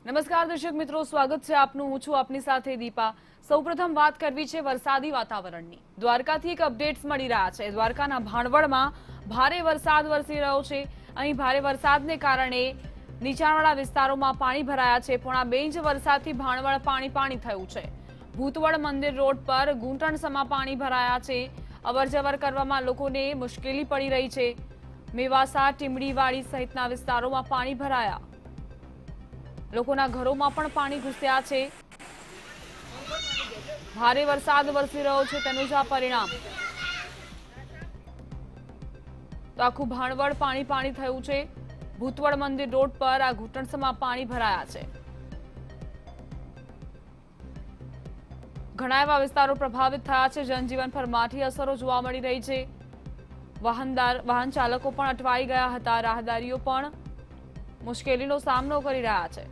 નમસ્કાર દર્શક મિત્રો, સ્વાગત છે આપનું। હું છું આપની સાથે દીપા। સૌપ્રથમ વાત કરવી છે વરસાદી વાતાવરણની। દ્વારકાથી એક અપડેટ્સ મળી રહ્યા છે। દ્વારકાના ભાણવડમાં ભારે વરસાદ વરસી રહ્યો છે। અહીં ભારે વરસાદને કારણે નીચાણવાળા વિસ્તારોમાં પાણી ભરાયા છે। પોણા 2 ઇંચ વરસાદથી ભાણવડ પાણી થયું છે। ભૂતવડ મંદિર રોડ પર ઘૂંટણસમાં પાણી ભરાયા છે। અવરજવર કરવામાં લોકોને મુશ્કેલી પડી રહી છે। મેવાસા, ટીમડીવાડી સહિતના વિસ્તારોમાં પાણી ભરાયા। લોકોના ઘરોમાં પણ પાણી ઘૂસ્યા છે। ભારે વરસાદ વરસી રહ્યો છે તેનું જ આ પરિણામ। તો આખું ભાણવડ પાણી થયું છે। ભૂતવડ મંદિર રોડ પર આ ઘૂંટણસમાં પાણી ભરાયા છે। ઘણા એવા વિસ્તારો પ્રભાવિત થયા છે। જનજીવન પર માઠી અસરો જોવા મળી રહી છે। વાહન ચાલકો પણ અટવાઈ ગયા હતા। રાહદારીઓ પણ મુશ્કેલીનો સામનો કરી રહ્યા છે।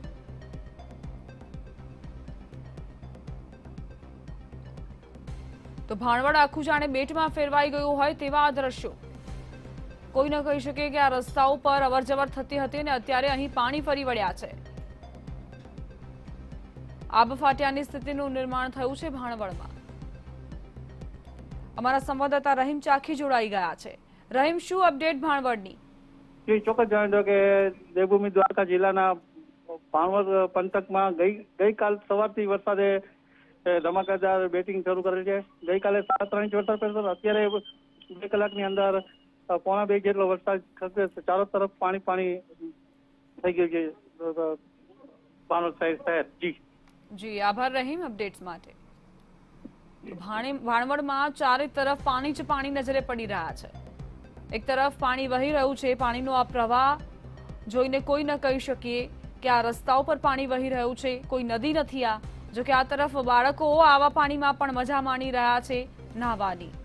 તો ભાણવડ આખું જાણે બેટમાં ફેરવાઈ ગયું હોય તેવા આ દ્રશ્યો। કોઈ ન કહી શકે કે આ રસ્તાઓ પર અવરજવર થતી હતી અને અત્યારે અહીં પાણી ફરી વળ્યા છે। આબ ફાટ્યાની સ્થિતિનું નિર્માણ થયું છે ભાણવડમાં। અમારા સંવાદદાતા રહીમ ચાખી જોડાઈ ગયા છે। રહીમ, શું અપડેટ ભાણવડની? ચોક્કસ જણાવી દો કે દેવભૂમિ દ્વારકા જિલ્લાના ભાણવડ પંથકમાં ગઈકાલ સવારથી વરસાદે ધમાકેદાર બેટિંગ શરૂ કરેલ છે। ગઈકાલે 3.5 ઇંચ વરસાદ પડ્યો, અત્યારે 2 કલાકની અંદર પોણા 2 જેટલો વરસાદ થશે। ચારો તરફ પાણી થઈ ગયું છે ભાણવડ શહેર। જી આભાર રહીમ અપડેટ્સ માટે। ભાણવડમાં ચારે તરફ પાણી જ પાણી નજરે પડી રહ્યા છે। એક તરફ પાણી વહી રહ્યું છે। પાણીનો આ પ્રવાહ જોઈને કોઈ ન કહી શકીએ કે આ રસ્તાઓ પર પાણી વહી રહ્યું છે, કોઈ નદી નથી। આ જો કે આ તરફ બાળકો આવા પાણીમાં પણ મજા માણી રહ્યા છે નાહવાની।